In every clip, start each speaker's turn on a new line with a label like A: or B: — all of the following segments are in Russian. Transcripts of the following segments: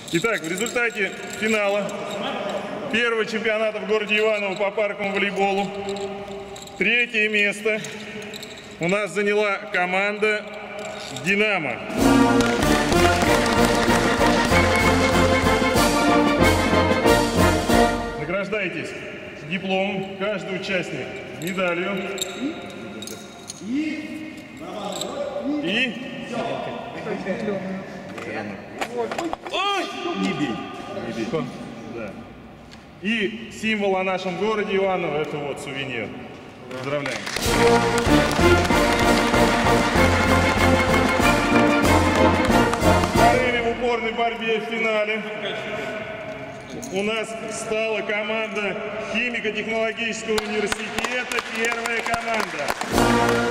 A: Итак, в результате финала первого чемпионата в городе Иваново по парковому волейболу третье место у нас заняла команда «Динамо». Награждайтесь дипломом, каждый участник медалью и... Ой! Не бей. Не бей. Да. И символ о нашем городе Иваново, это вот сувенир. Поздравляем. Вторыми в упорной борьбе в финале у нас стала команда химико-технологического университета, первая команда.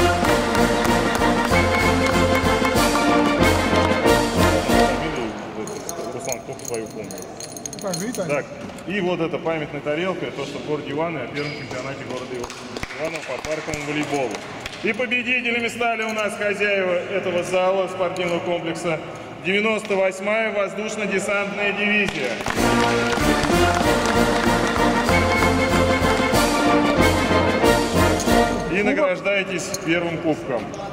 A: Руслан, сколько свою помню. Так, и вот эта памятная тарелка, то, что в городе Иваново, о первом чемпионате города Иваново по парковому волейболу. И победителями стали у нас хозяева этого зала, спортивного комплекса, 98-я воздушно-десантная дивизия. И награждайтесь первым кубком.